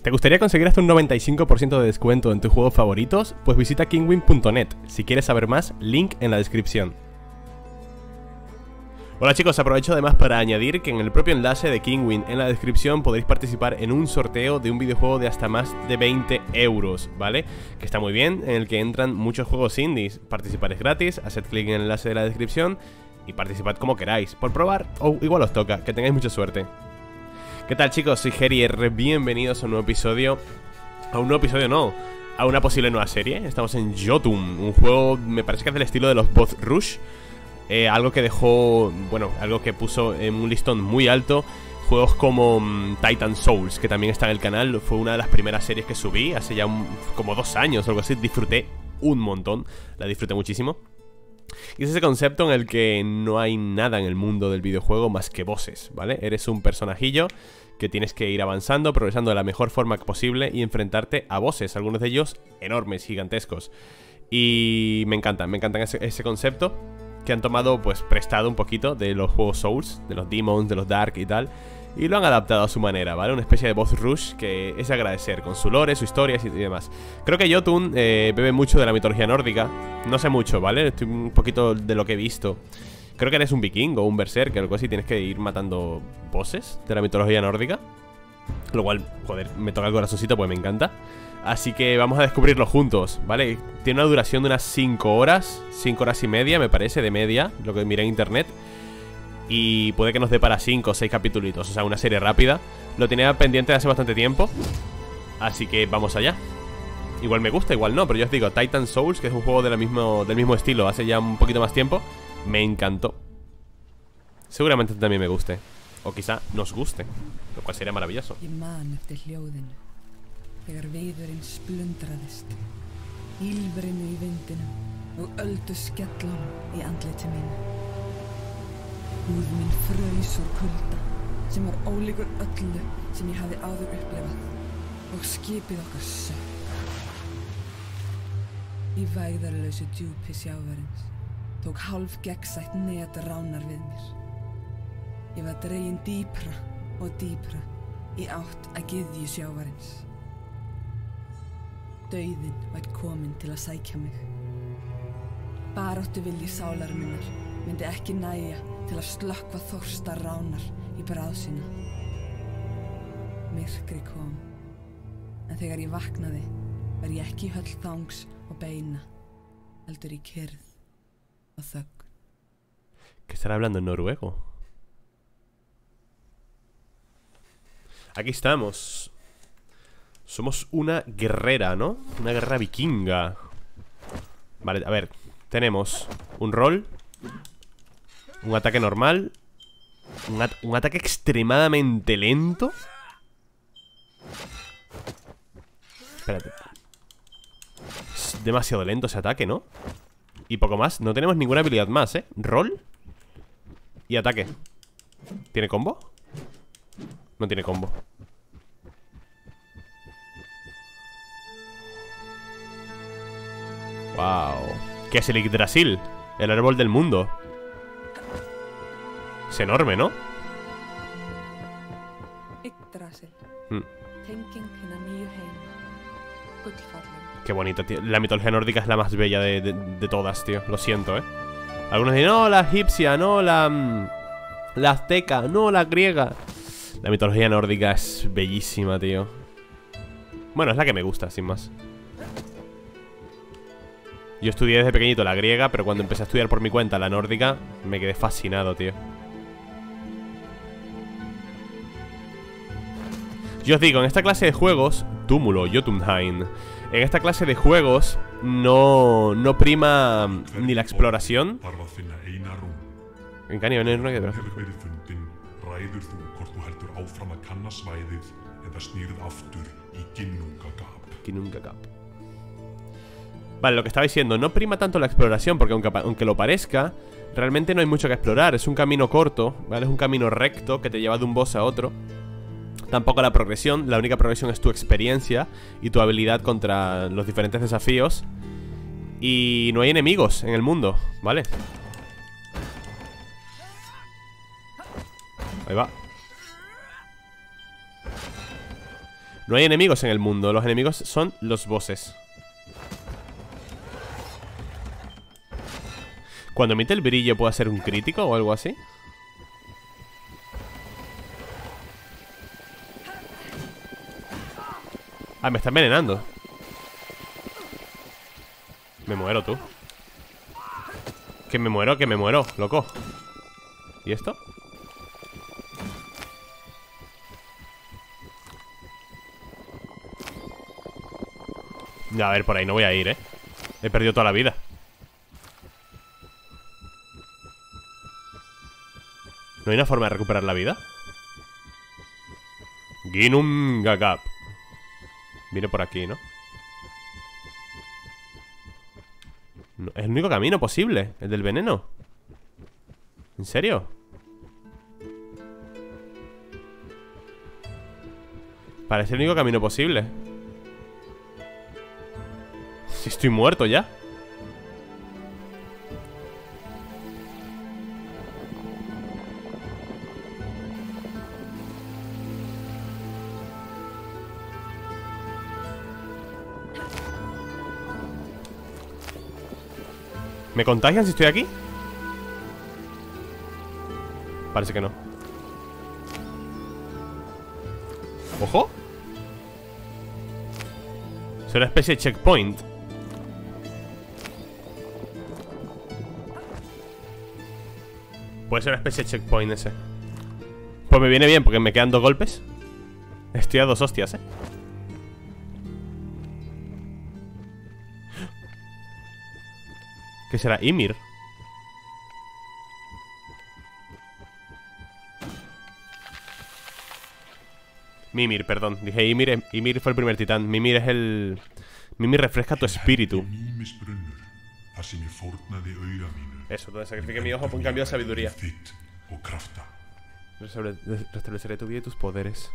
¿Te gustaría conseguir hasta un 95% de descuento en tus juegos favoritos? Pues visita kinguin.net. Si quieres saber más, link en la descripción. Hola chicos, aprovecho además para añadir que en el propio enlace de Kinguin en la descripción podéis participar en un sorteo de un videojuego de hasta más de 20 euros, ¿vale? Que está muy bien, en el que entran muchos juegos indies. Participar es gratis, haced clic en el enlace de la descripción y participad como queráis, por probar o igual os toca, que tengáis mucha suerte. ¿Qué tal chicos? Soy Gerier, bienvenidos a un nuevo episodio. A un nuevo episodio no, a una posible nueva serie. Estamos en Jotun, un juego, me parece que es del estilo de los Boss Rush. Algo que dejó, bueno, algo que puso en un listón muy alto juegos como Titan Souls, que también está en el canal. Fue una de las primeras series que subí hace ya como 2 años o algo así. Disfruté un montón, la disfruté muchísimo. Y es ese concepto en el que no hay nada en el mundo del videojuego más que bosses, ¿vale? Eres un personajillo que tienes que ir avanzando, progresando de la mejor forma posible y enfrentarte a bosses, algunos de ellos enormes, gigantescos. Y me encantan ese concepto que han tomado, pues, prestado un poquito de los juegos Souls, de los Demons, de los Dark y tal, y lo han adaptado a su manera, ¿vale? Una especie de boss rush que es agradecer, con su lore, su historia y demás. Creo que Jotun bebe mucho de la mitología nórdica. No sé mucho, ¿vale? Estoy un poquito de lo que he visto. Creo que eres un vikingo o un berserker o algo así. Tienes que ir matando bosses de la mitología nórdica, lo cual, joder, me toca el corazoncito pues me encanta. Así que vamos a descubrirlo juntos, ¿vale? Tiene una duración de unas 5 horas, 5 horas y media, me parece, de media, lo que miré en internet. Y puede que nos dé para 5 o 6 capítulos, o sea, una serie rápida. Lo tenía pendiente de hace bastante tiempo, así que vamos allá. Igual me gusta, igual no, pero yo os digo, Titan Souls, que es un juego del mismo estilo, hace ya un poquito más tiempo, me encantó. Seguramente también me guste, o quizá nos guste, lo cual sería maravilloso. Þegar veiðurinn splundraðist, ílbrinu í vindinum og öldu skellum í andliti mínu. Húð mín fraus úr kulda sem var ólíkur öllu sem ég hafði áður upplifað og skipið okkar sökk. Í vægðarlausu djúpi sjávarins tók hálf gegnsætt net ránar við mér. Ég var dregin dýpra og dýpra í átt að gyðju sjávarins. Dauðinn var kominn til að sækja mig. Baráttu vilji sálar minnar myndi ekki nægja til að slökkva þorsta ránar í bráð sína. Myrkri kom, en þegar ég vaknaði var ég ekki í höll þangs og beina, heldur í kyrrð og þögn. ¿Qué estará hablando en noruego? Aquí estamos. Somos una guerrera, ¿no? Una guerrera vikinga. Vale, a ver. Tenemos un rol, un ataque normal, un ataque extremadamente lento. Espérate. Es demasiado lento ese ataque, ¿no? Y poco más. No tenemos ninguna habilidad más, ¿eh? Rol y ataque. ¿Tiene combo? No tiene combo. Wow. ¿Qué es el Yggdrasil? El árbol del mundo. Es enorme, ¿no? Yggdrasil. Qué bonito, tío. La mitología nórdica es la más bella de todas, tío. Lo siento, ¿eh? Algunos dicen, no, la egipcia, no, la azteca, no, la griega. La mitología nórdica es bellísima, tío. Bueno, es la que me gusta, sin más. Yo estudié desde pequeñito la griega, pero cuando empecé a estudiar por mi cuenta la nórdica, me quedé fascinado, tío. Yo os digo, en esta clase de juegos, Túmulo, Jotunheim, en esta clase de juegos no prima ni la exploración. En Canio, no hay que Vale, lo que estaba diciendo, no prima tanto la exploración, porque aunque lo parezca, realmente no hay mucho que explorar. Es un camino corto, ¿vale? Es un camino recto que te lleva de un boss a otro. Tampoco la progresión, la única progresión es tu experiencia y tu habilidad contra los diferentes desafíos. Y no hay enemigos en el mundo, ¿vale? Ahí va. No hay enemigos en el mundo. Los enemigos son los bosses. Cuando emite el brillo, ¿puedo hacer un crítico o algo así? Ah, me está envenenando. Me muero, tú. Que me muero, loco. ¿Y esto? A ver, por ahí no voy a ir, He perdido toda la vida. ¿No hay una forma de recuperar la vida? Ginum Gagap. Viene por aquí, ¿no? No, es el único camino posible, el del veneno. ¿En serio? Parece el único camino posible. Si estoy muerto ya. ¿Me contagian si estoy aquí? Parece que no. ¡Ojo! Es una especie de checkpoint. Puede ser una especie de checkpoint ese. Pues me viene bien porque me quedan 2 golpes. Estoy a 2 hostias, ¿Qué será? Ymir. Mimir, perdón. Dije Ymir. Ymir fue el primer titán. Mimir es el... Mimir refresca tu espíritu. Eso, donde sacrifique mi ojo por un cambio de sabiduría. Restableceré tu vida y tus poderes.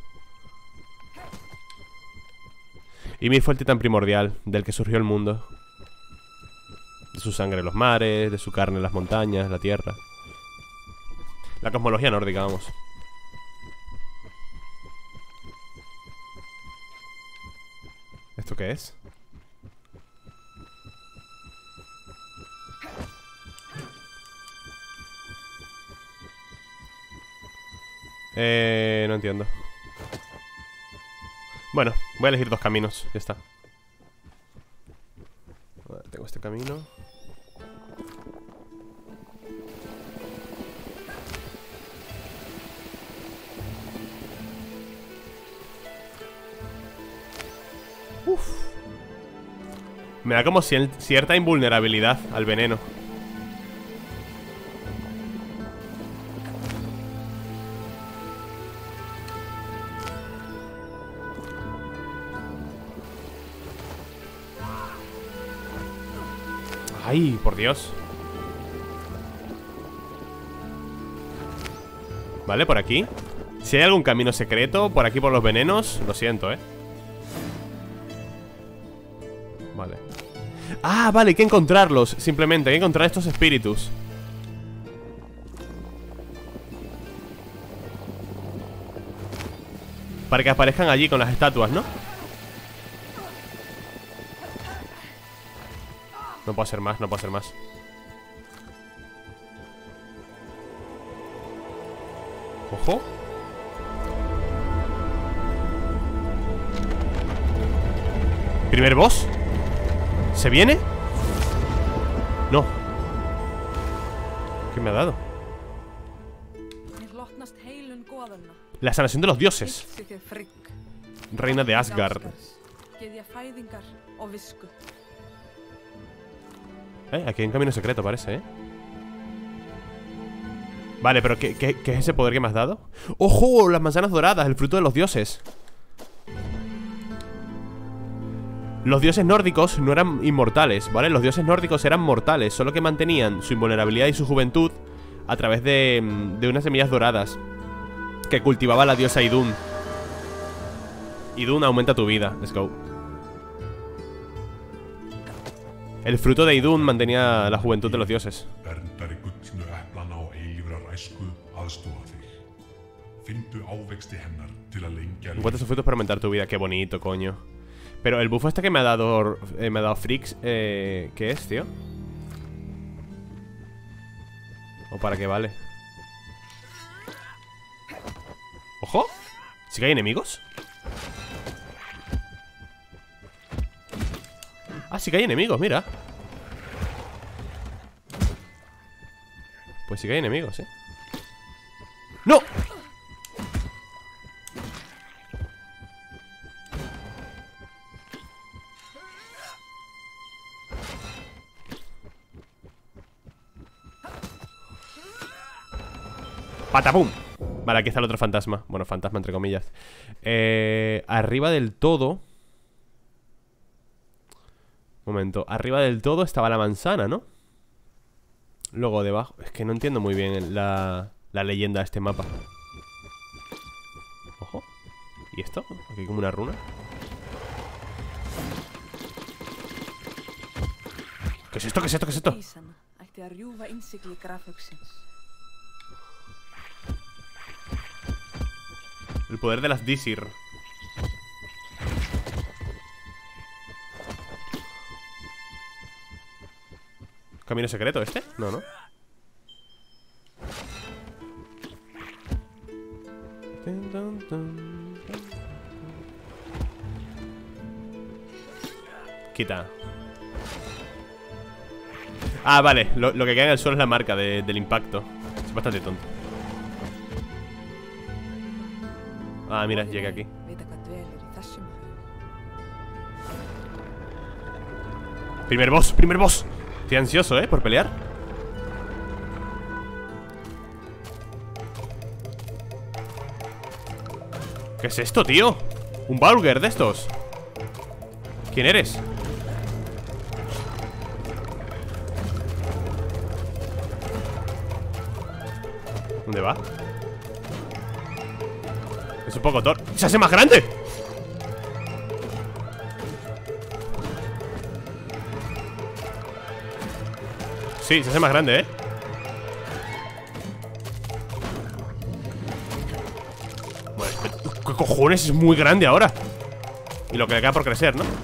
Ymir fue el titán primordial, del que surgió el mundo. De su sangre los mares, de su carne las montañas, la tierra. La cosmología nórdica, vamos. ¿Esto qué es? No entiendo. Bueno, voy a elegir 2 caminos, ya está. A ver, tengo este camino. Uf. Me da como cierta invulnerabilidad al veneno. ¡Ay, por Dios! Vale, por aquí. Si hay algún camino secreto por aquí por los venenos, lo siento, Vale. Ah, vale, hay que encontrarlos. Simplemente, hay que encontrar estos espíritus. Para que aparezcan allí con las estatuas, ¿no? No puedo hacer más, no puedo hacer más. Ojo. ¿Primer boss? ¿Se viene? No. ¿Qué me ha dado? La sanación de los dioses. Reina de Asgard. Aquí hay un camino secreto, parece, Vale, pero ¿qué es ese poder que me has dado? ¡Ojo! Las manzanas doradas, el fruto de los dioses. Los dioses nórdicos no eran inmortales, ¿vale? Los dioses nórdicos eran mortales, solo que mantenían su invulnerabilidad y su juventud a través de unas semillas doradas que cultivaba la diosa Idun. Idun aumenta tu vida. Let's go. El fruto de Idun mantenía la juventud de los dioses. Encuentra sus frutos para aumentar tu vida. Qué bonito, coño. Pero el bufo este que me ha dado Frix, ¿qué es, tío? ¿O para qué vale? ¡Ojo! ¿Sí que hay enemigos? Ah, sí que hay enemigos, mira. Pues sí que hay enemigos, ¿eh? ¡No! ¡Patapum! Vale, aquí está el otro fantasma. Bueno, fantasma entre comillas. Arriba del todo. Momento, arriba del todo estaba la manzana, ¿no? Luego debajo. Es que no entiendo muy bien la leyenda de este mapa. Ojo. ¿Y esto? Aquí hay como una runa. ¿Qué es esto? ¿Qué es esto? ¿Qué es esto? El poder de las Disir. ¿Camino secreto este? No, ¿no? Quita. Ah, vale, lo que queda en el suelo es la marca del impacto. Es bastante tonto. Ah, mira, llega aquí. Primer boss, primer boss. Estoy ansioso, por pelear. ¿Qué es esto, tío? Un Balger de estos. ¿Quién eres? ¿Dónde va? Es un poco torpe. ¡Se hace más grande! Sí, se hace más grande, ¿eh? Bueno, ¿qué cojones? Es muy grande ahora. Y lo que le queda por crecer, ¿no?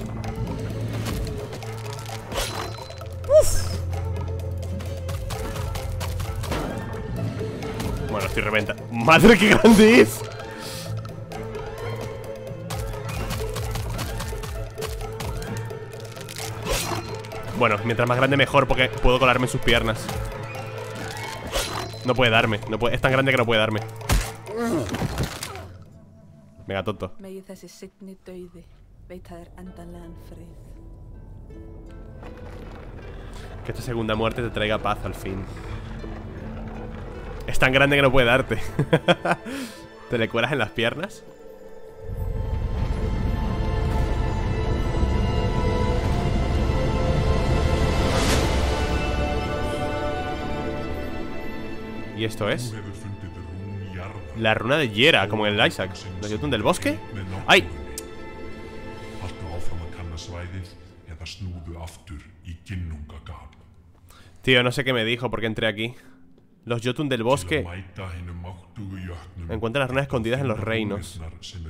¡Uf! Bueno, estoy reventa. ¡Madre, qué grande es! Bueno, mientras más grande mejor, porque puedo colarme en sus piernas. No puede darme, no puede, es tan grande que no puede darme. Venga, tonto. Que esta segunda muerte te traiga paz al fin. Es tan grande que no puede darte. ¿Te le cuelas en las piernas? ¿Y esto es? La runa de Yera, como en el Isaac. ¿Los Jotun del bosque? ¡Ay! Tío, no sé qué me dijo porque entré aquí. Los Jotun del bosque. Encuentran las runas escondidas en los reinos.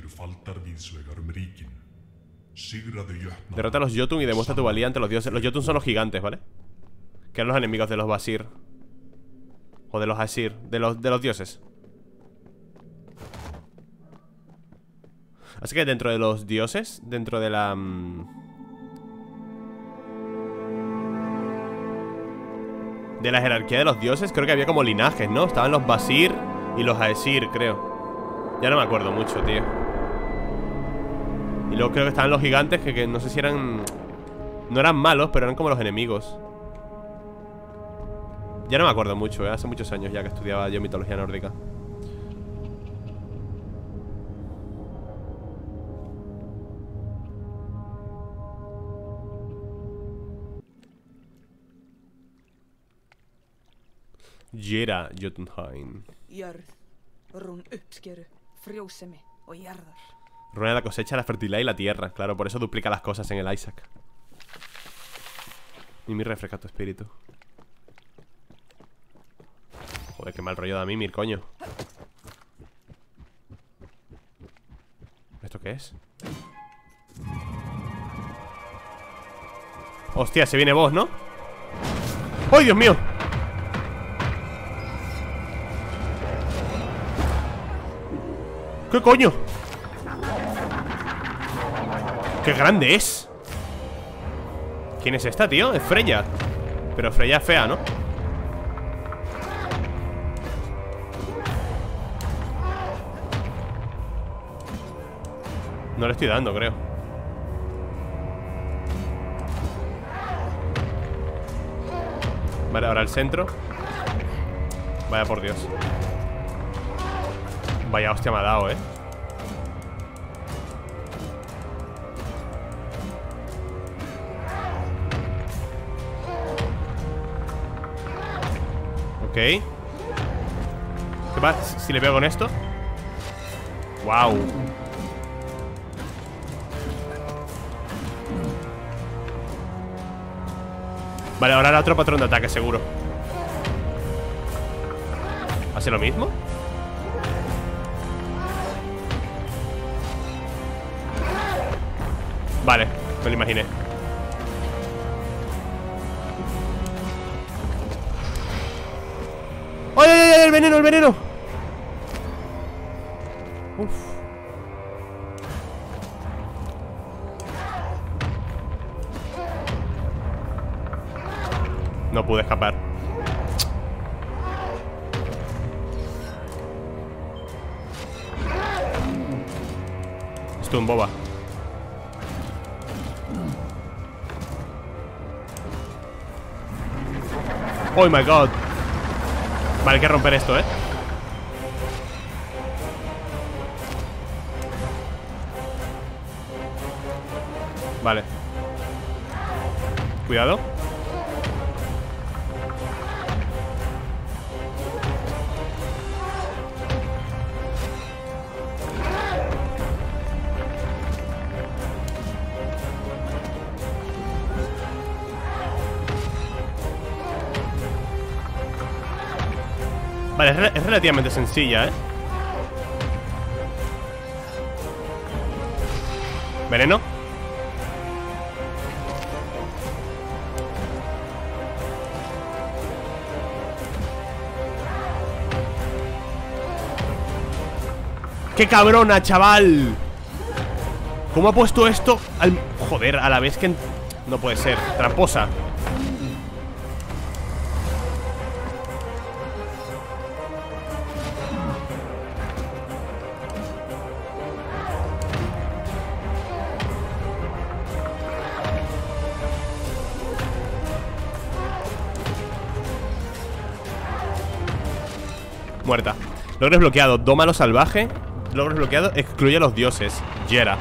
Derrota a los Jotun y demuestra tu valía ante los dioses. Los Jotun son los gigantes, ¿vale? Que eran los enemigos de los Basir. O de los Asir, de los dioses. Así que dentro de los dioses, dentro de la... de la jerarquía de los dioses, creo que había como linajes, ¿no? Estaban los Basir y los Aesir, creo. Ya no me acuerdo mucho, tío. Y luego creo que estaban los gigantes que no sé si eran... no eran malos, pero eran como los enemigos. Ya no me acuerdo mucho, hace muchos años ya que estudiaba yo mitología nórdica. Yera Jotunheim. Runa de la cosecha, la fertilidad y la tierra. Claro, por eso duplica las cosas en el Isaac. Y mi refresca tu espíritu. Joder, qué mal rollo da Mimir, coño. ¿Esto qué es? Hostia, se viene boss, ¿no? ¡Ay, Dios mío! ¿Qué coño? ¡Qué grande es! ¿Quién es esta, tío? Es Freya. Pero Freya es fea, ¿no? No le estoy dando, creo. Vale, ahora el centro. Vaya por Dios. Vaya hostia me ha dado, Ok. ¿Qué pasa si le pego con esto? Wow. Vale, ahora hará otro patrón de ataque, seguro. ¿Hace lo mismo? Vale, me lo imaginé. ¡Ay, ay, ay! ¡El veneno, el veneno! Uf. No pude escapar. Stun, boba. Oh my god. Vale, hay que romper esto, Vale. Cuidado. Vale, es relativamente sencilla, Veneno. ¡Qué cabrona, chaval! ¿Cómo ha puesto esto al... Joder, a la vez que... No puede ser, tramposa. Muerta. Logro desbloqueado. Doma a lo salvaje. Logro desbloqueado. Excluye a los dioses. Yera.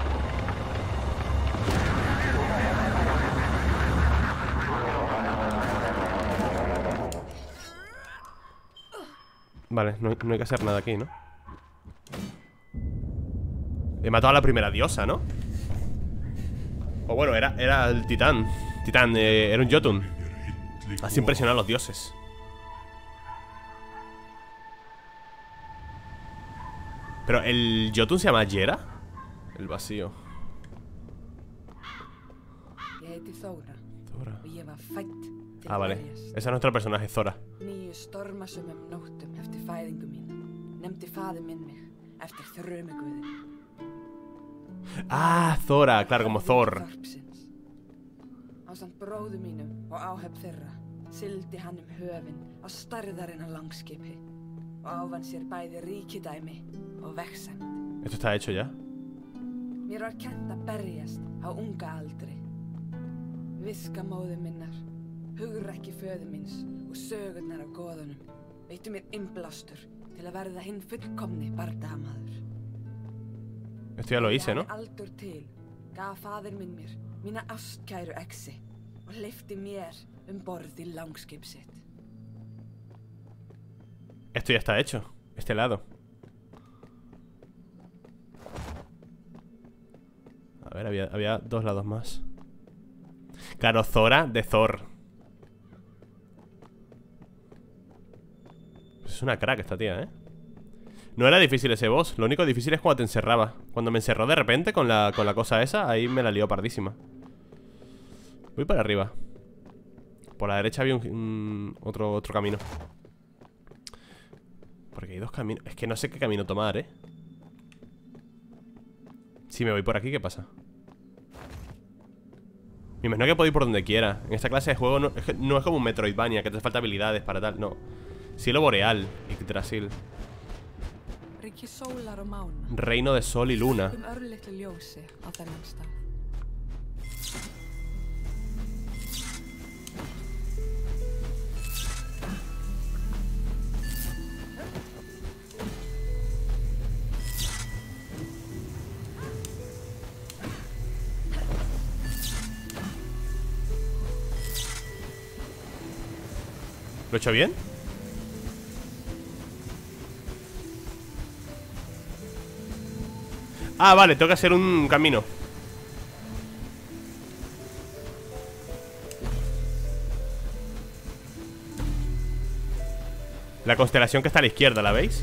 Vale, no hay que hacer nada aquí, ¿no? He matado a la primera diosa, ¿no? O bueno, era el titán. Titán, era un Jotun. Así impresionado a los dioses. Pero el Jotun se llama Yera. El vacío. Thora. Ah, vale. Ese es nuestro personaje, Thora. Ah, Thora, claro, como Thor. Esto está hecho ya. Mér var kennt að berjast á unga aldri. Viska móður minnar, hugrekki föður míns og sögurnar af goðunum veittu mér innblástur til að verða hinn fullkomni bardagamaður. Esto ya lo hice, ¿no? Aldur til gaf faðir minn mér mína ástkæru exi og hleypti mér borð í langskip sitt. Esto ya está hecho. Este lado. A ver, había dos lados más. Claro, Thora de Thor. Pues es una crack esta tía, No era difícil ese boss. Lo único difícil es cuando te encerraba. Cuando me encerró de repente con la cosa esa, ahí me la lió pardísima. Voy para arriba. Por la derecha había otro camino. Porque hay dos caminos. Es que no sé qué camino tomar, ¿eh? Si me voy por aquí, ¿qué pasa? Me imagino que puedo ir por donde quiera. En esta clase de juego no es como un Metroidvania, que te falta habilidades para tal, no. Cielo boreal, Yggdrasil. Reino de sol y luna. ¿Lo he hecho bien? Ah, vale, tengo que hacer un camino. La constelación que está a la izquierda, ¿la veis?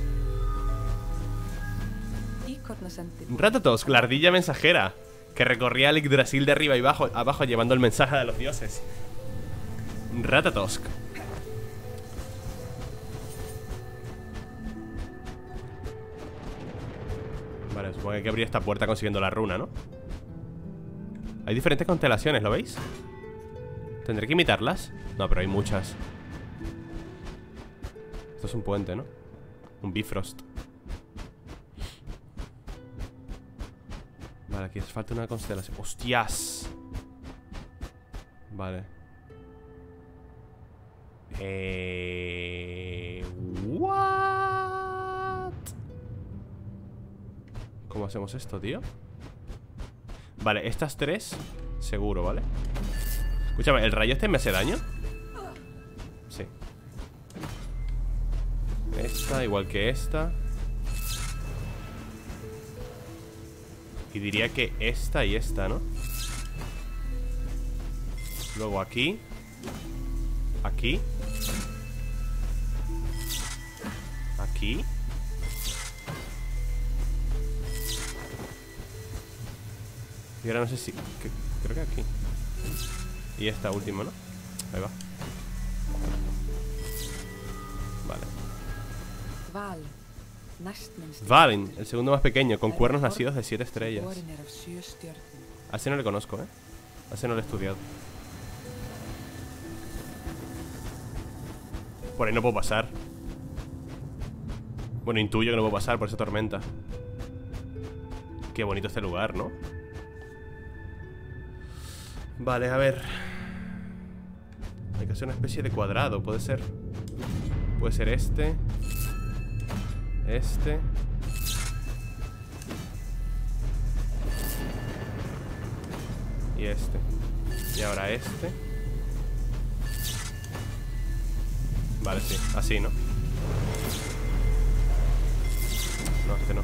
Ratatosk, la ardilla mensajera, que recorría el Yggdrasil de arriba y abajo llevando el mensaje de los dioses. Ratatosk. Vale, supongo que hay que abrir esta puerta consiguiendo la runa, ¿no? Hay diferentes constelaciones, ¿lo veis? ¿Tendré que imitarlas? No, pero hay muchas. Esto es un puente, ¿no? Un Bifrost. Vale, aquí hace falta una constelación. ¡Hostias! Vale. What? ¿Cómo hacemos esto, tío? Vale, estas tres seguro, ¿vale? Escúchame, ¿el rayo este me hace daño? Sí. Esta, igual que esta. Y diría que esta y esta, ¿no? Luego aquí. Aquí. Aquí. Y ahora no sé si... creo que aquí. Y esta última, ¿no? Ahí va. Vale. Dvalin, el segundo más pequeño, con cuernos nacidos de 7 estrellas. A ese no le conozco, ¿eh? A ese no lo he estudiado. Por ahí no puedo pasar. Bueno, intuyo que no puedo pasar por esa tormenta. Qué bonito este lugar, ¿no? Vale, a ver. Hay que hacer una especie de cuadrado, puede ser. Puede ser este. Este. Y este. Y ahora este. Vale, sí, así, ¿no? No, este no.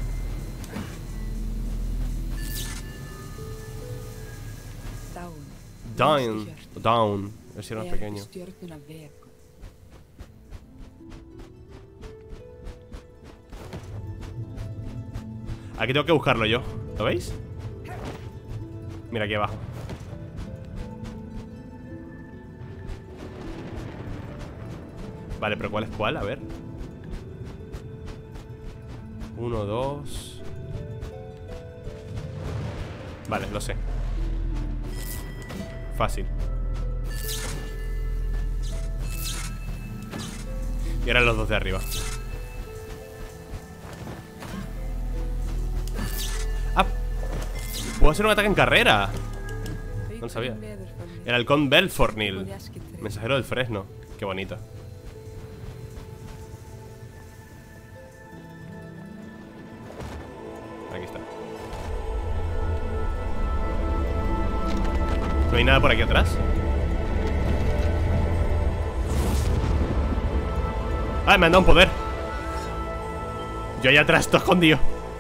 Down. El cielo más pequeño. Aquí tengo que buscarlo yo. ¿Lo veis? Mira, aquí abajo. Vale, pero ¿cuál es cuál? A ver. 1, 2. Vale, lo sé. Fácil. Y ahora los dos de arriba. ¡Ah! Puedo hacer un ataque en carrera. No lo sabía. El halcón Belfornil, mensajero del fresno. Qué bonito. Aquí está. ¿No hay nada por aquí atrás? ¡Ah, me han dado un poder! Yo allá atrás, todo escondido.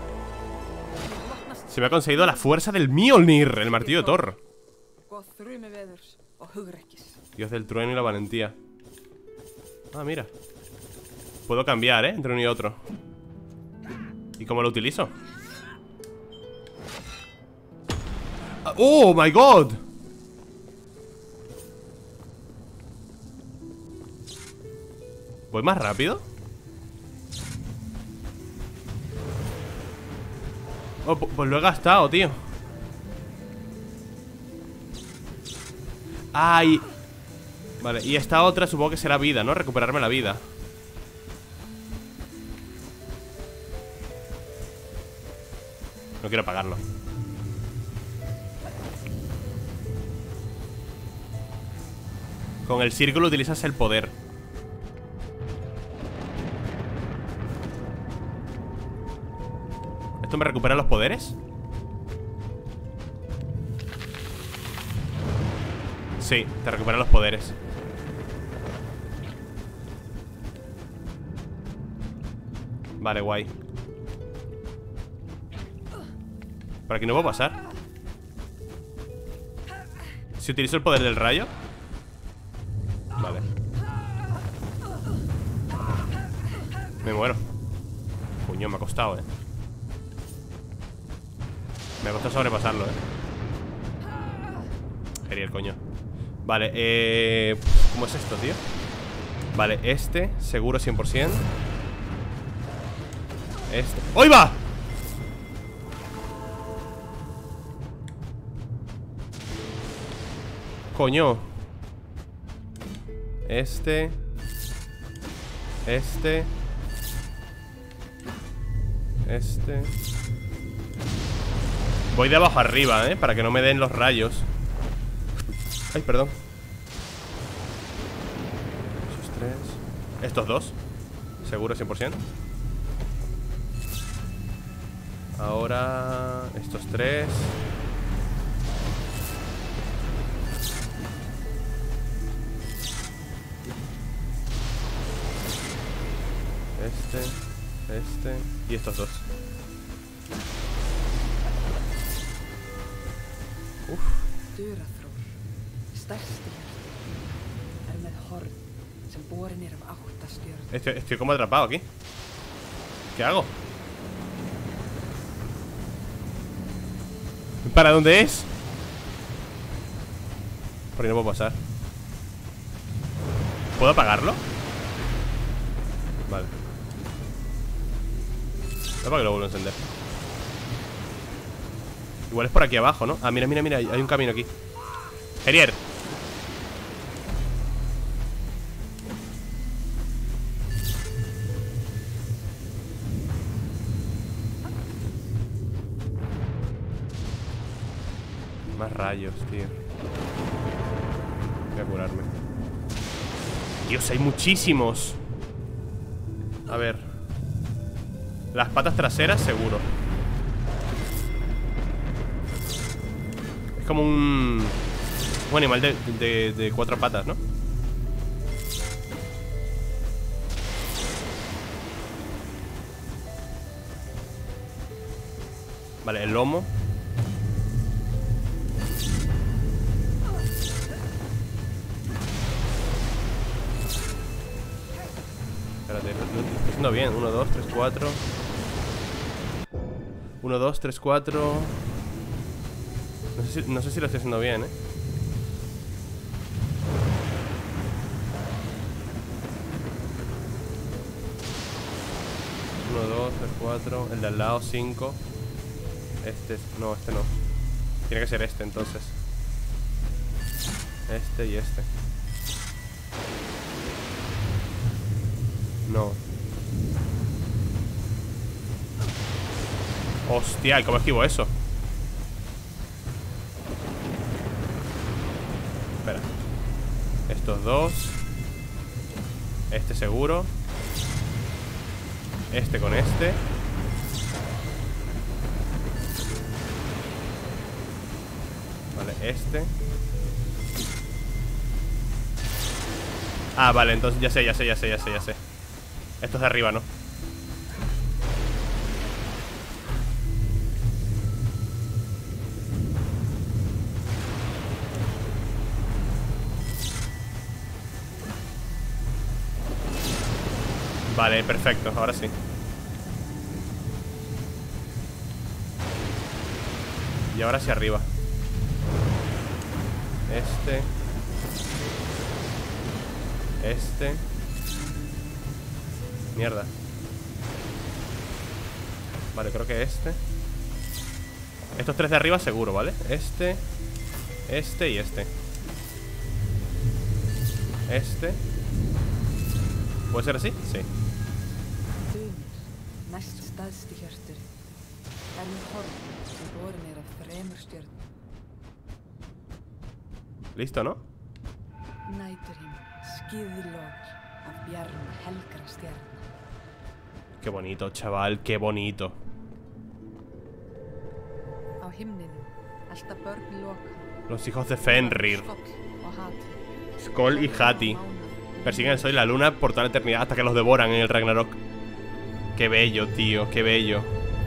Se me ha conseguido la fuerza del Mjolnir, el martillo de Thor. Dios del trueno y la valentía. Ah, mira. Puedo cambiar, entre uno y otro. ¿Y cómo lo utilizo? ¡Oh, my God! ¿Voy más rápido? Oh, pues lo he gastado, tío. ¡Ay! Vale, y esta otra supongo que será vida, ¿no? Recuperarme la vida. No quiero pagarlo. Con el círculo utilizas el poder. ¿Esto me recupera los poderes? Sí, te recupera los poderes. Vale, guay. ¿Por aquí no puedo pasar? Si utilizo el poder del rayo. Vale. Me muero. Puño, me ha costado, Me ha costado sobrepasarlo, Genial, coño. Vale, ¿cómo es esto, tío? Vale, este, seguro 100%. Este. ¡Hoy va! Coño. Este. Este. Este. Voy de abajo arriba, para que no me den los rayos. Ay, perdón. Esos tres. Estos dos. Seguro 100%. Ahora estos tres. Este y estos dos. Uf. Estoy como atrapado aquí. ¿Qué hago? ¿Para dónde es? Por ahí no puedo pasar. ¿Puedo apagarlo? Vale. Para que lo vuelva a encender. Igual es por aquí abajo, ¿no? Ah, mira, mira, mira, hay un camino aquí. Gerier. Más rayos, tío. Voy a curarme. Dios, hay muchísimos. A ver. Las patas traseras, seguro. Es como un animal de cuatro patas, ¿no? Vale, el lomo. Espérate, lo estoy haciendo bien. 1, 2, 3, 4. 1, 2, 3, 4. No sé si lo estoy haciendo bien, 1, 2, 3, 4. El de al lado, 5. Este, no, este no. Tiene que ser este, entonces. Este y este. No. Hostia, ¿y cómo esquivo eso? Espera. Estos dos. Este seguro. Este con este. Vale, este. Ah, vale, entonces ya sé. Esto es de arriba, ¿no? Vale, perfecto, ahora sí. Y ahora hacia arriba. Este. Mierda. Vale, creo que este. Estos tres de arriba seguro, ¿vale? Este y este. ¿Puede ser así? Sí. Listo, ¿no? Qué bonito, chaval, qué bonito. Los hijos de Fenrir, Skoll y Hati, persiguen el sol y la luna por toda la eternidad hasta que los devoran en el Ragnarok. Qué bello, tío, qué bello.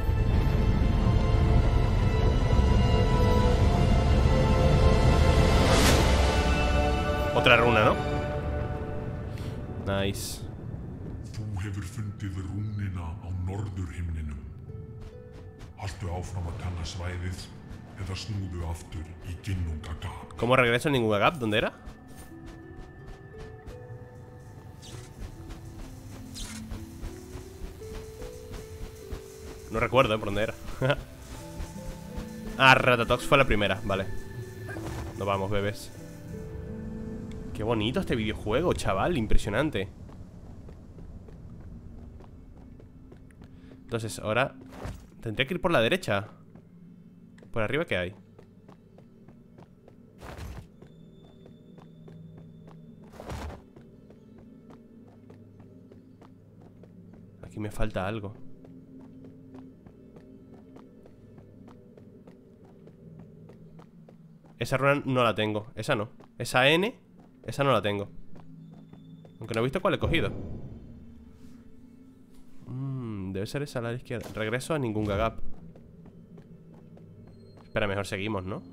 Otra runa, ¿no? Nice. Þú hefur fundið rúnina á norðurhimninum. Haltu áfram að kanna svæðið eða snúðu aftur í Ginnungagap. ¿Cómo regreso en Ginnungagap? ¿Dónde era? No recuerdo, por dónde era. Ah, Ratatox fue la primera, vale. Nos vamos, bebés. Qué bonito este videojuego, chaval, impresionante. Entonces, ahora tendría que ir por la derecha. ¿Por arriba qué hay? Aquí me falta algo. Esa runa no la tengo. Esa no. Esa N, esa no la tengo. Aunque no he visto cuál he cogido. Debe ser esa a la izquierda. Regreso a Ginnungagap. Espera, mejor seguimos, ¿no?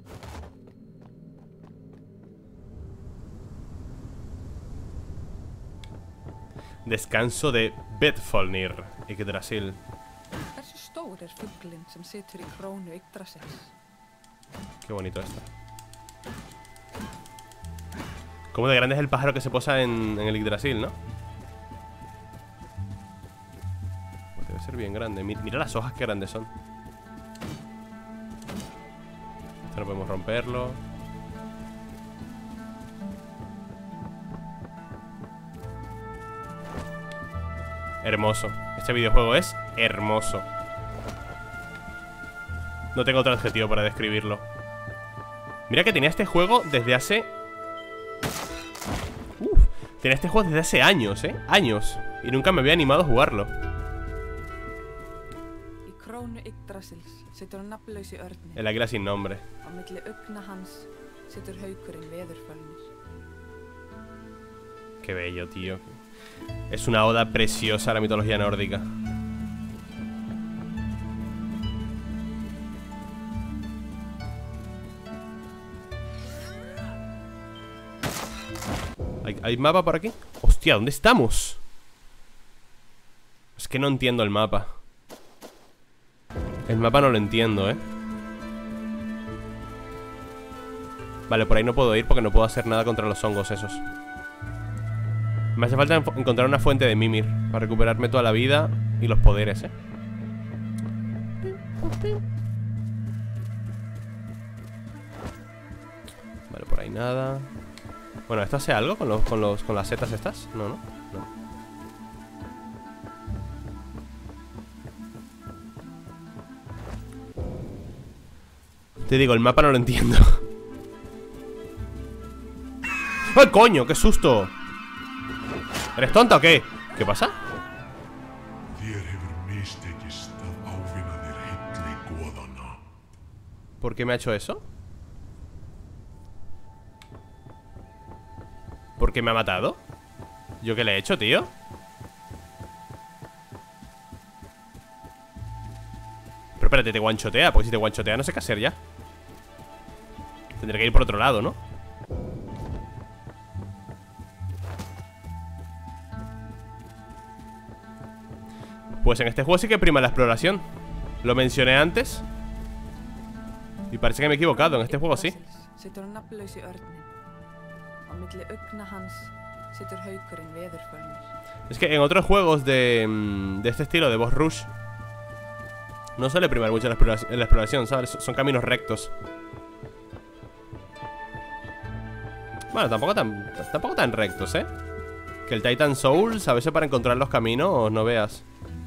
Descanso de Betfalnir, Yggdrasil. Qué bonito esto. Cómo de grande es el pájaro que se posa en el Yggdrasil, ¿no? Pues debe ser bien grande. Mira las hojas que grandes son. Esto no podemos romperlo. Hermoso. Este videojuego es hermoso. No tengo otro adjetivo para describirlo. Mira que tenía este juego desde hace... tenía este juego desde hace años, años. Y nunca me había animado a jugarlo. El águila sin nombre. Qué bello, tío. Es una oda preciosa a la mitología nórdica. ¿Hay mapa por aquí? Hostia, ¿dónde estamos? Es que no entiendo el mapa. El mapa no lo entiendo, Vale, por ahí no puedo ir porque no puedo hacer nada contra los hongos esos. Me hace falta encontrar una fuente de Mimir para recuperarme toda la vida y los poderes, Vale, por ahí nada. Bueno, ¿esto hace algo con las setas estas? No, no. Te digo, el mapa no lo entiendo. ¡Ay, coño! ¡Qué susto! ¿Eres tonta o qué? ¿Qué pasa? ¿Por qué me ha hecho eso? ¿Por qué me ha matado? ¿Yo qué le he hecho, tío? Pero espérate, te guanchotea. Porque si te guanchotea no sé qué hacer ya. Tendré que ir por otro lado, ¿no? Pues en este juego sí que prima la exploración. Lo mencioné antes. Y parece que me he equivocado, en este juego sí. Es que en otros juegos de este estilo, de Boss Rush, no suele primar mucho la exploración, ¿sabes? Son caminos rectos. Bueno, tampoco tan rectos, ¿eh? Que el Titan Souls, a veces para encontrar los caminos, no veas.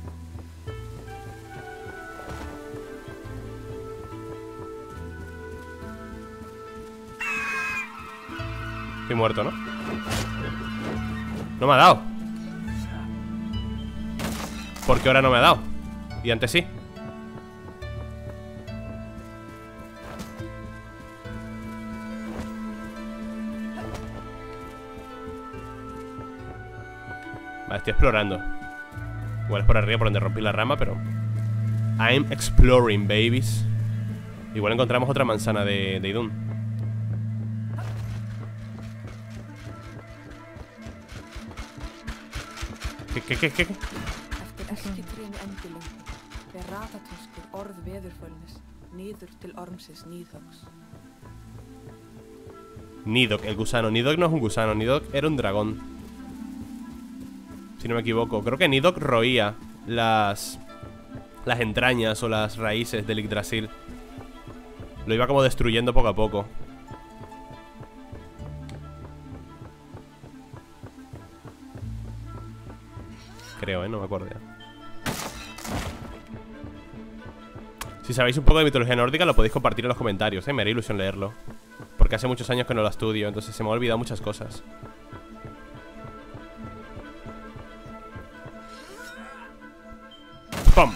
Estoy muerto, ¿no? No me ha dado. ¿Por qué ahora no me ha dado? Y antes sí. Vale, estoy explorando. Igual es por arriba por donde rompí la rama, pero I'm exploring, babies. Igual encontramos otra manzana de Idun. ¿Qué? Nidhogg, el gusano. Nidhogg no es un gusano, Nidhogg era un dragón, si no me equivoco. Creo que Nidhogg roía las entrañas o las raíces del Yggdrasil. Lo iba como destruyendo poco a poco. Creo, no me acuerdo ya. Si sabéis un poco de mitología nórdica, lo podéis compartir en los comentarios, me haría ilusión leerlo. Porque hace muchos años que no la estudio, entonces se me ha olvidado muchas cosas. ¡Pum!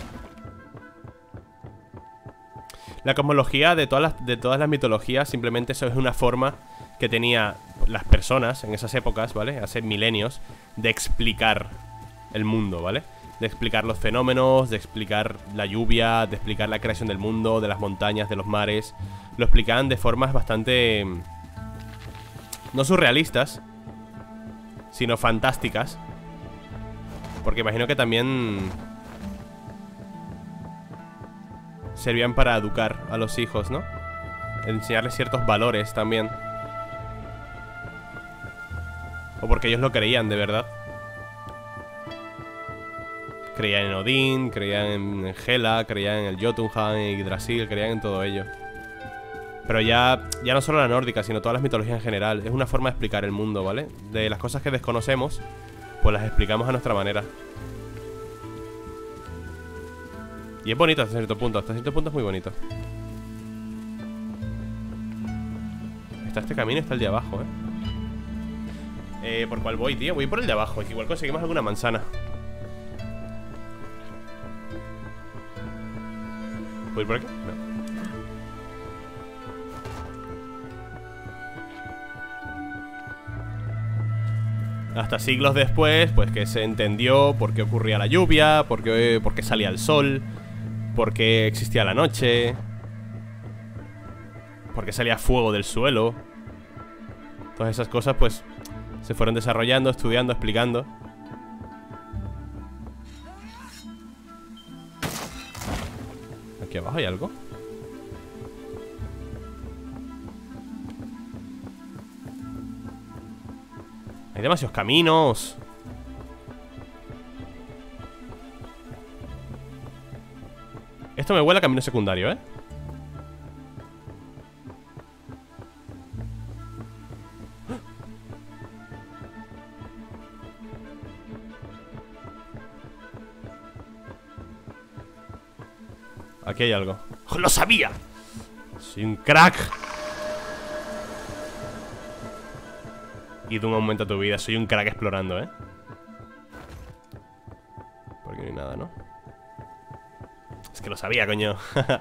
La cosmología de todas las mitologías, simplemente eso es una forma que tenía las personas en esas épocas, ¿vale? Hace milenios, de explicar el mundo, ¿vale? De explicar los fenómenos, de explicar la lluvia, de explicar la creación del mundo, de las montañas, de los mares. Lo explicaban de formas bastante... no surrealistas, sino fantásticas. Porque imagino que también servían para educar a los hijos, ¿no? Enseñarles ciertos valores también. O porque ellos lo creían de verdad. Creían en Odín, creían en Hela, creían en el Jotunheim, en Yggdrasil, creían en todo ello. Pero ya no solo la nórdica, sino todas las mitologías en general. Es una forma de explicar el mundo, ¿vale? De las cosas que desconocemos, pues las explicamos a nuestra manera. Y es bonito hasta cierto punto es muy bonito. Está este camino, está el de abajo, ¿por cuál voy, tío? Voy por el de abajo, es que igual conseguimos alguna manzana. ¿Voy por aquí? No. Hasta siglos después, pues que se entendió por qué ocurría la lluvia, por qué salía el sol, por qué existía la noche, por qué salía fuego del suelo. Todas esas cosas, pues, se fueron desarrollando, estudiando, explicando. Aquí abajo hay algo. Hay demasiados caminos. Esto me huele a camino secundario, Aquí hay algo. ¡Lo sabía! Soy un crack. Idun aumenta tu vida. Soy un crack explorando, Por aquí no hay nada, ¿no? Es que lo sabía, coño.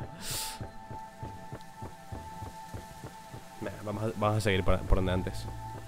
Vamos a seguir por donde antes.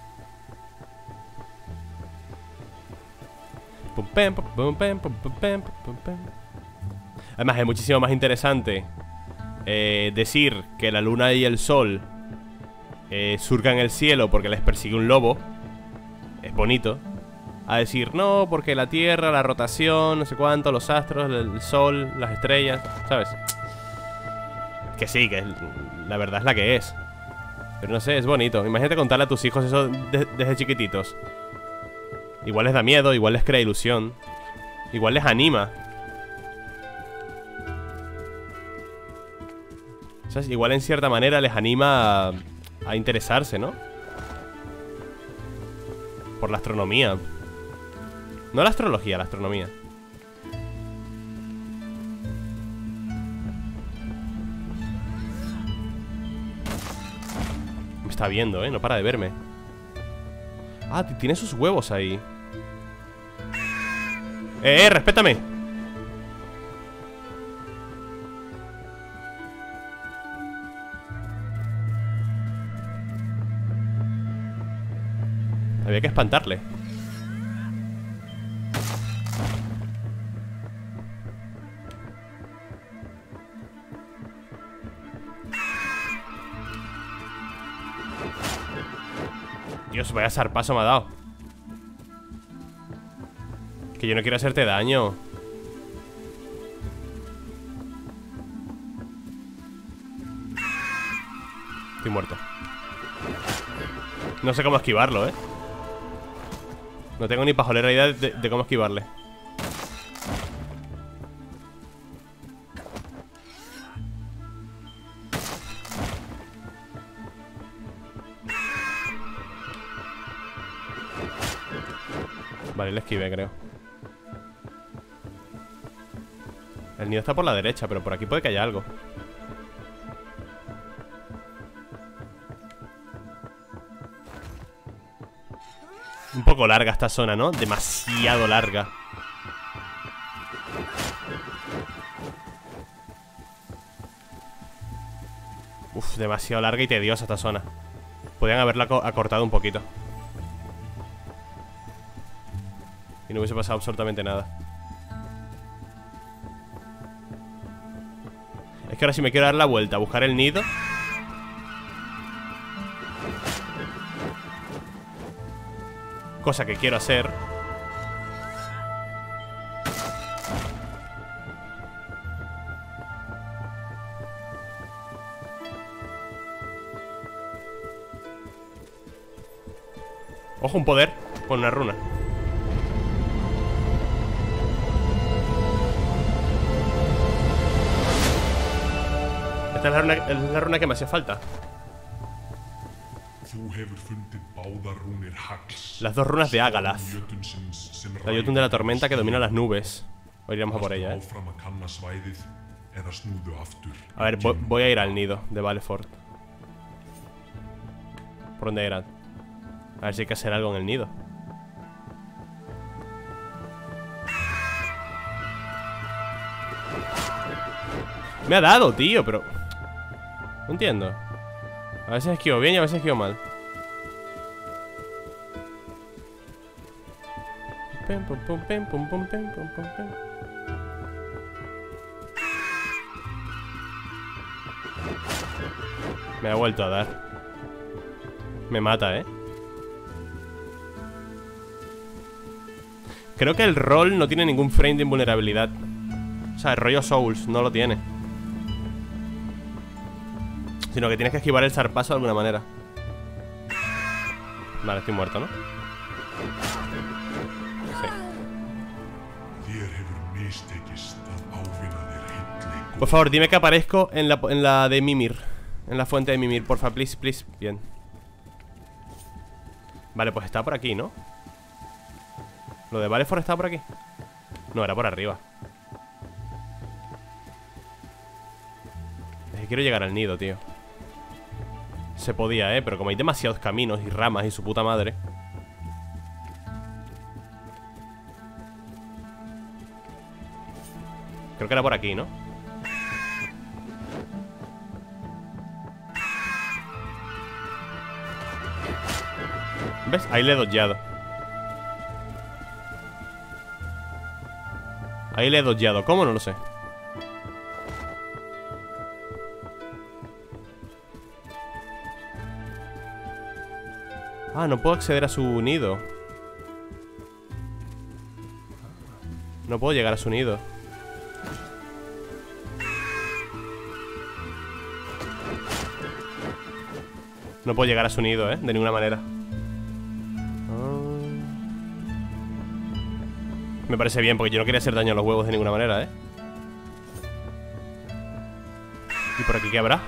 Además es muchísimo más interesante decir que la luna y el sol surcan el cielo porque les persigue un lobo. Es bonito. A decir, no, porque la tierra, la rotación, no sé cuánto, los astros, el sol, las estrellas, ¿sabes? Que sí, que la verdad es la que es. Pero no sé, es bonito. Imagínate contarle a tus hijos eso desde chiquititos. Igual les da miedo, igual les crea ilusión, igual les anima. ¿Sabes? Igual en cierta manera les anima a interesarse, ¿no? Por la astronomía. No la astrología, la astronomía. Me está viendo, no para de verme. Ah, tiene sus huevos ahí. Respétame. Había que espantarle. Dios, vaya zarpazo me ha dado. Que yo no quiero hacerte daño. Estoy muerto. No sé cómo esquivarlo, No tengo ni pajolera idea de cómo esquivarle. Vale, le esquivé, creo. El nido está por la derecha, pero por aquí puede que haya algo. Un poco larga esta zona, ¿no? Demasiado larga. Uf, demasiado larga y tediosa esta zona. Podrían haberla acortado un poquito. Y no hubiese pasado absolutamente nada. Es que ahora si me quiero dar la vuelta a buscar el nido. Cosa que quiero hacer. Ojo, un poder con una runa. Esta es la runa que me hacía falta. Las dos runas de Agalath, la Jötun de la tormenta que domina las nubes. Hoy iremos a por ella, A ver, voy a ir al nido de Valefort. ¿Por dónde era? A ver si hay que hacer algo en el nido. Me ha dado, tío, pero... No entiendo. A veces esquivo bien y a veces esquivo mal. Me ha vuelto a dar. Me mata, Creo que el rol no tiene ningún frame de invulnerabilidad. O sea, el rollo Souls no lo tiene. Sino que tienes que esquivar el zarpazo de alguna manera. Vale, estoy muerto, ¿no? Sí. Por favor, dime que aparezco en la de Mimir. En la fuente de Mimir, porfa, please, please. Bien. Vale, pues está por aquí, ¿no? ¿Lo de Valefort está por aquí? No, era por arriba. Es que quiero llegar al nido, tío. Se podía, pero como hay demasiados caminos y ramas y su puta madre. Creo que era por aquí, ¿no? ¿Ves? Ahí le he dodgeado. Ahí le he dodgeado. ¿Cómo? No lo sé. Ah, no puedo acceder a su nido. No puedo llegar a su nido. No puedo llegar a su nido, de ninguna manera. Me parece bien, porque yo no quería hacer daño a los huevos de ninguna manera, ¿Y por aquí qué habrá?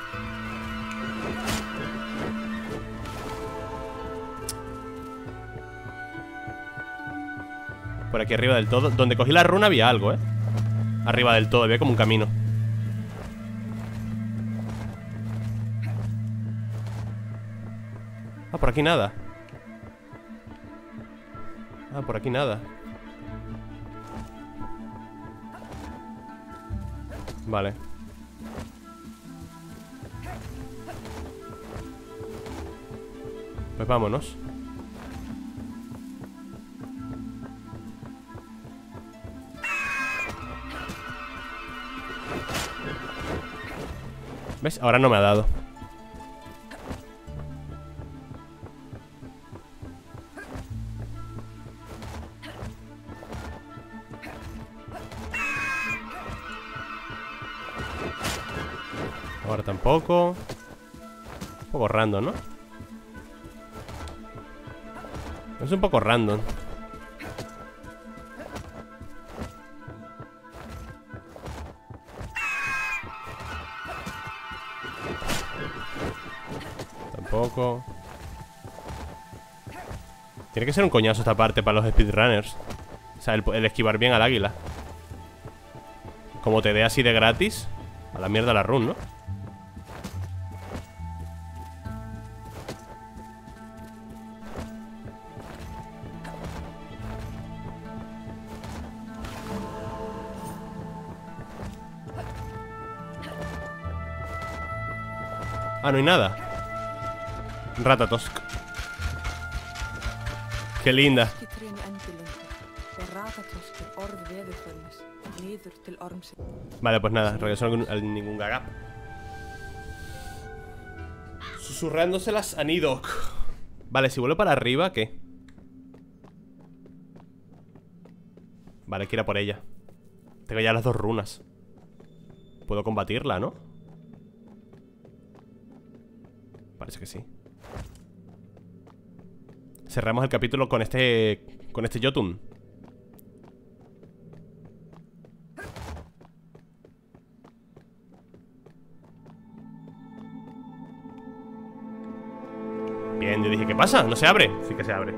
Por aquí arriba del todo. Donde cogí la runa había algo, Arriba del todo, había como un camino. Ah, por aquí nada. Ah, por aquí nada. Vale. Pues vámonos. ¿Ves? Ahora no me ha dado. Ahora tampoco. Un poco random, ¿no? Es un poco random. Tampoco. Tiene que ser un coñazo esta parte para los speedrunners. O sea, el esquivar bien al águila. Como te dé así de gratis. A la mierda la run, ¿no? Ah, no hay nada. Ratatosk. Qué linda. Vale, pues nada, regreso a ningún gagap. Susurrándoselas a Nidok. Vale, si vuelvo para arriba, ¿qué? Vale, hay que ir a por ella. Tengo ya las 2 runas. Puedo combatirla, ¿no? Parece que sí. Cerramos el capítulo con este Jotun. Bien, yo dije, ¿qué pasa? ¿No se abre? Sí que se abre.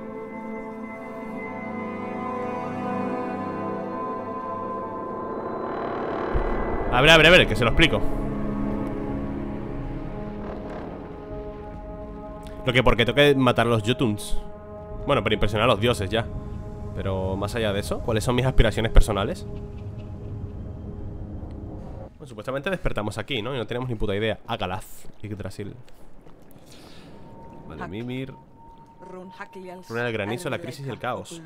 A ver, que se lo explico. Lo que porque tengo que matar a los Jotuns. Bueno, para impresionar a los dioses ya. Pero más allá de eso, ¿cuáles son mis aspiraciones personales? Bueno, supuestamente despertamos aquí, ¿no? Y no tenemos ni puta idea. Agalaz, Yggdrasil. Vale, Mimir. Runa del granizo, la crisis y el caos.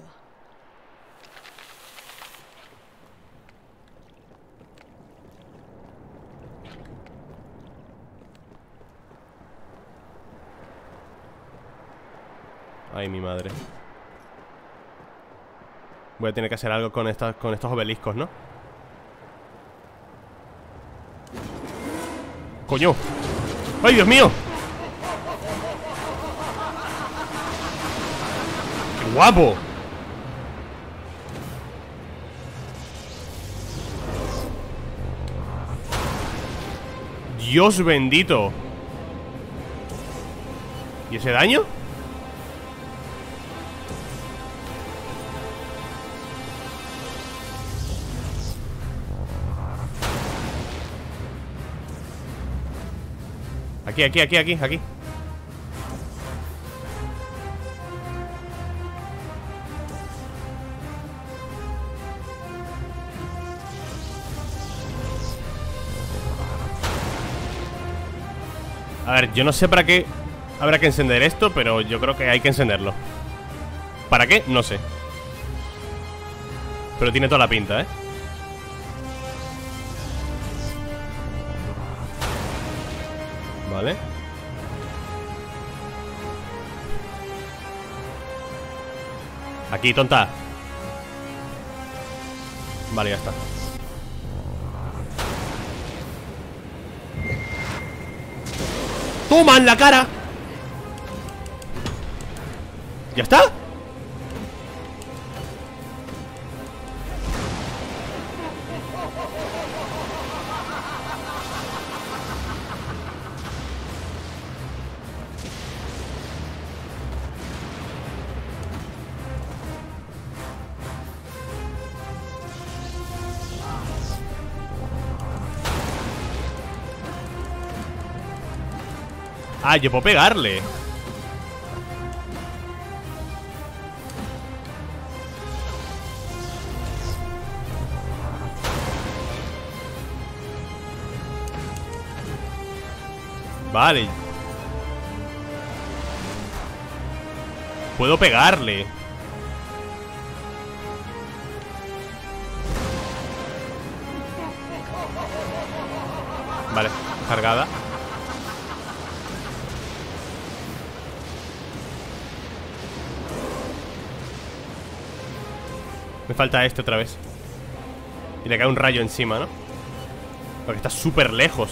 Ay, mi madre. Voy a tener que hacer algo con estos obeliscos, ¿no? ¡Coño! ¡Ay, Dios mío! ¡Qué guapo! ¡Dios bendito! ¿Y ese daño? Aquí. A ver, yo no sé para qué habrá que encender esto, pero yo creo que hay que encenderlo. ¿Para qué? No sé. Pero tiene toda la pinta, ¿eh? Vale. Aquí, tonta. Vale, ya está. ¡Toma en la cara! ¿Ya está? Ah, yo puedo pegarle. Vale. Puedo pegarle. Vale, cargada. Me falta este otra vez. Y le cae un rayo encima, ¿no? Porque está súper lejos.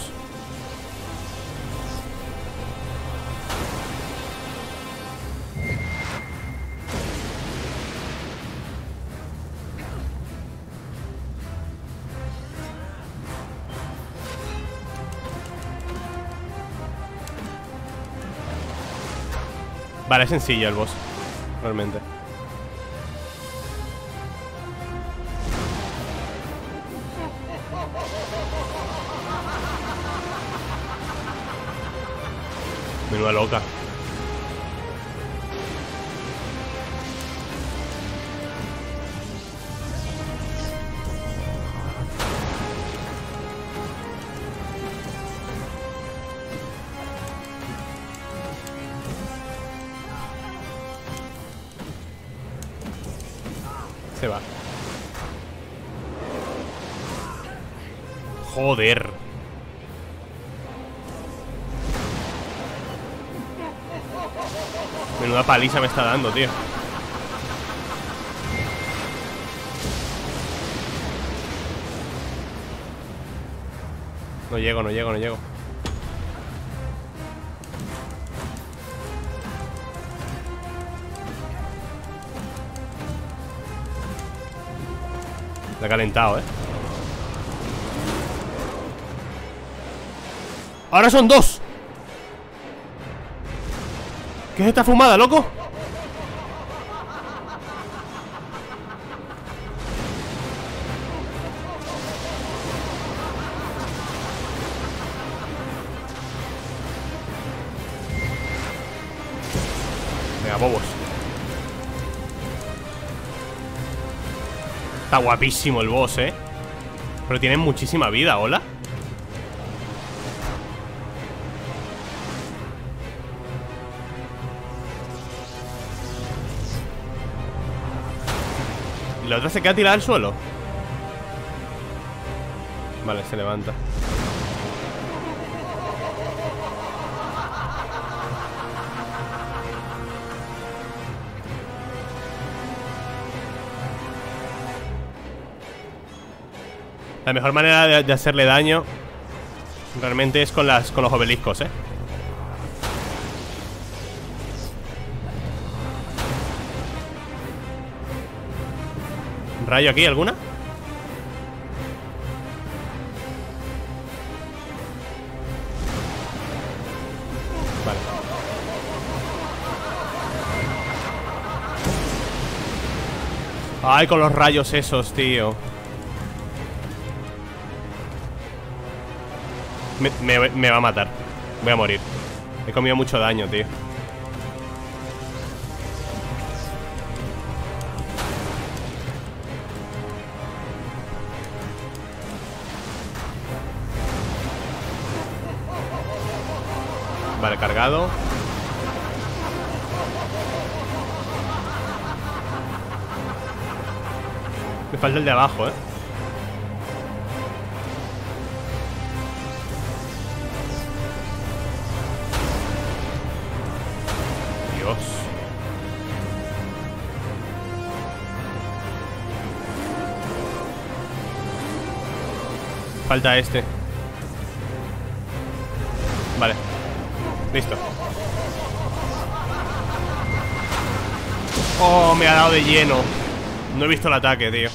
Vale, es sencillo el boss, realmente. Menuda loca. Se va. Joder. Menuda paliza me está dando, tío. No llego, no llego, no llego. La ha calentado, ¿eh? ¡Ahora son dos! ¿Qué es esta fumada, loco? Venga, bobos. Está guapísimo el boss, ¿eh? Pero tiene muchísima vida, ¿hola? ¿Y la otra se queda tirada al suelo? Vale, se levanta. La mejor manera de hacerle daño realmente es con los obeliscos, ¿eh? ¿Rayo aquí alguna? Vale. Ay, con los rayos esos, tío. Me va a matar. Voy a morir. He comido mucho daño, tío. Vale, cargado. Me falta el de abajo, ¿eh? Dios. Falta este. Vale. Listo. Oh, me ha dado de lleno. No he visto el ataque, tío.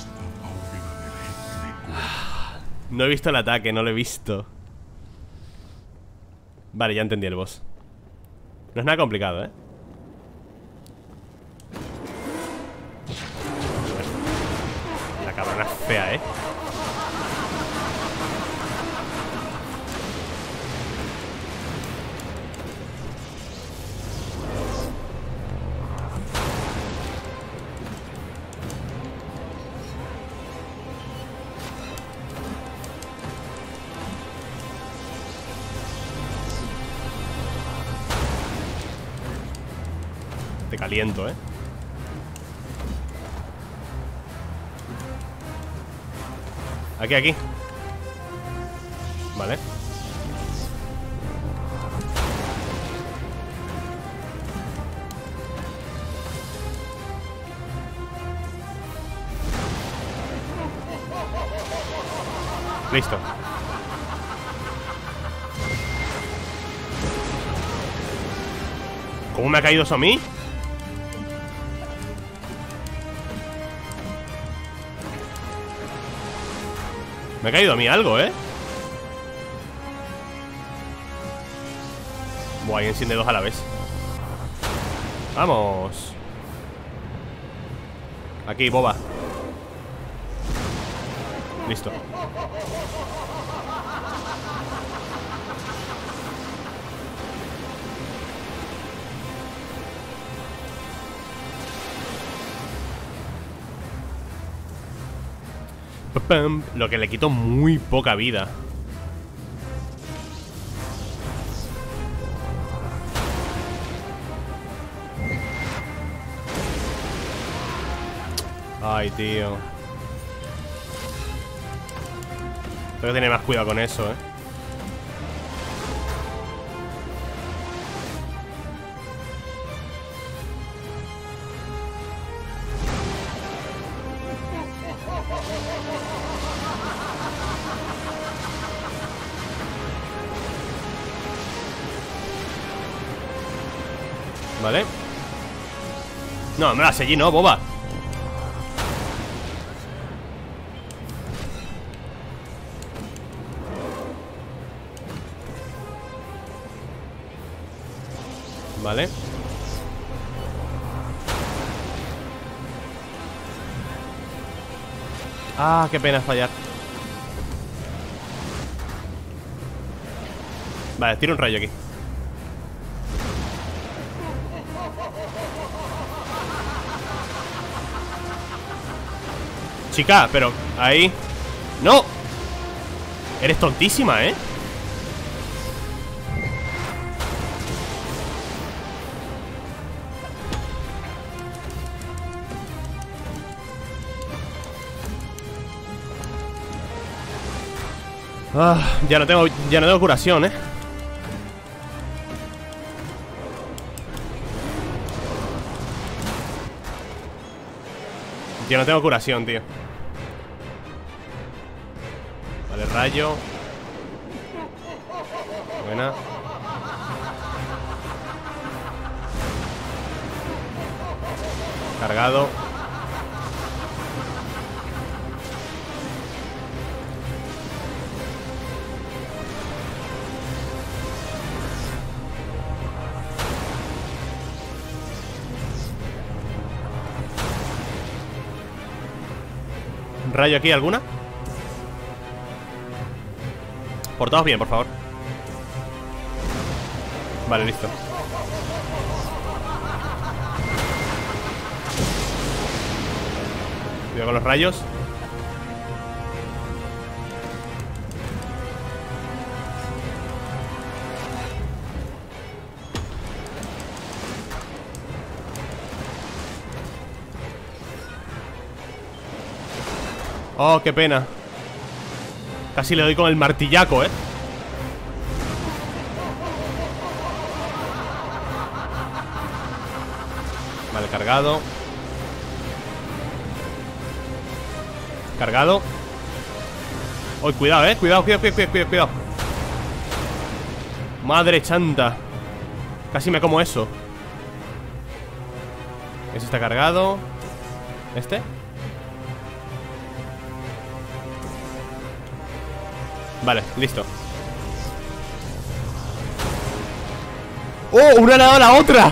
No he visto el ataque, no lo he visto. Vale, ya entendí el boss. No es nada complicado, ¿eh? La cabrona es fea, ¿eh? Te caliento, ¿eh? Aquí, aquí. Vale. Listo. ¿Cómo me ha caído eso a mí? Me ha caído a mí algo, ¿eh? Buah, y enciende dos a la vez. ¡Vamos! Aquí, boba. Listo. Lo que le quito muy poca vida. Ay, tío. Tengo que tener más cuidado con eso, Vale. No, me la seguí, no, boba. Vale. Ah, qué pena fallar. Vale, tiro un rayo aquí. Chica, pero ahí. ¡No! Eres tontísima, ¿eh? Ah, ya no tengo curación, ¿eh? Ya no tengo curación, tío. Vale, rayo. Buena. Cargado. ¿Rayo aquí alguna? Portaos bien, por favor. Vale, listo. Cuidado con los rayos. Oh, qué pena. Casi le doy con el martillaco, ¿eh? Vale, cargado. Cargado. Oh, cuidado, cuidado, cuidado, cuidado, cuidado, cuidado. Madre chanta. Casi me como eso. Ese está cargado. ¿Este? Vale, listo. ¡Oh! ¡Una le ha dado a la otra!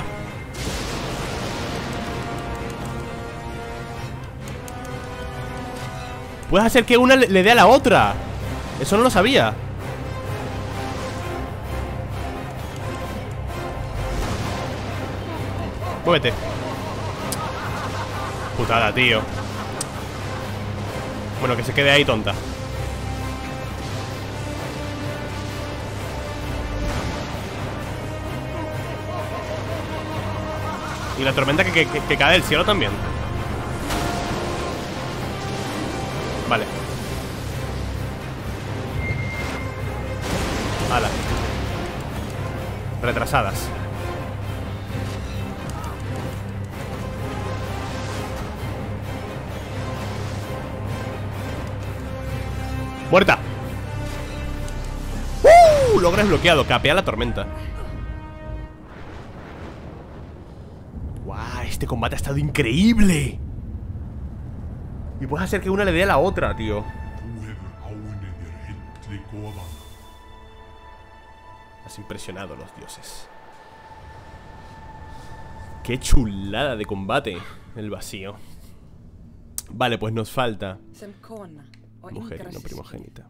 Puedes hacer que una le dé a la otra. Eso no lo sabía. Muévete. Putada, tío. Bueno, que se quede ahí, tonta. Y la tormenta que cae del cielo también. Vale. Ala. Retrasadas. ¡Muerta! Logra desbloqueado, capea la tormenta. ¡Guau! Este combate ha estado increíble. Y puedes hacer que una le dé a la otra, tío. Has impresionado a los dioses. ¡Qué chulada de combate! El vacío. Vale, pues nos falta mujer y no primogénita.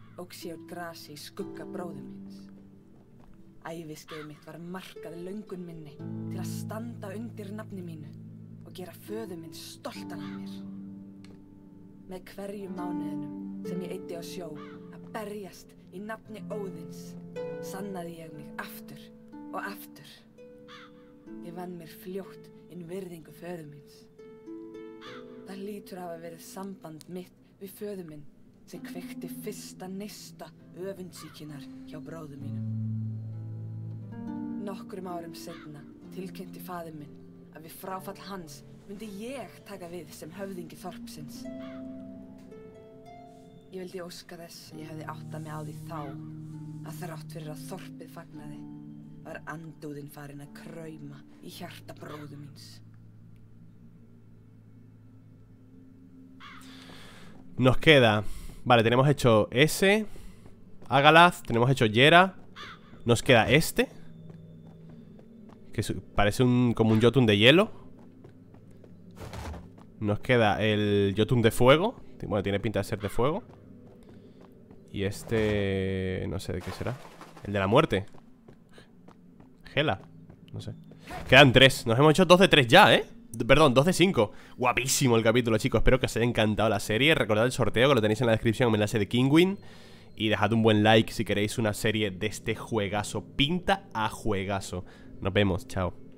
Æviskeið mitt var markað löngun minni til að standa undir nafni mínu og gera föður minn stoltan af mér. Með hverjum mánuðinum sem ég eyddi á sjó að berjast í nafni Óðins sannaði ég mig aftur og aftur. Ég vann mér fljótt inn virðingu föður míns. Það lítur hafa verið samband mitt við föður minn sem kveikti fyrsta neista öfundsýkinnar hjá bróður mínum. Nokkrum árum seinna tilkynnti faðir minn að við fráfall hans myndi ég taka við sem höfðingi þorpsins. Ég vildi óska þess ég hefði áttað mig á því þá að þrátt fyrir að þorpið fagnaði var andúðin farin að krauma í hjarta bróður míns. Nos queda... Vale, tenemos hecho ese Agalath, tenemos hecho Yera. Nos queda este que parece como un Jotun de hielo. Nos queda el Jotun de fuego. Bueno, tiene pinta de ser de fuego. Y este... no sé de qué será. El de la muerte. Gela. No sé. Quedan 3. Nos hemos hecho 2 de 3 ya, ¿eh? Perdón, 2 de 5. Guapísimo el capítulo, chicos. Espero que os haya encantado la serie. Recordad el sorteo, que lo tenéis en la descripción, en el enlace de Kinguin. Y dejad un buen like si queréis una serie de este juegazo. Pinta a juegazo. Nos vemos, chao.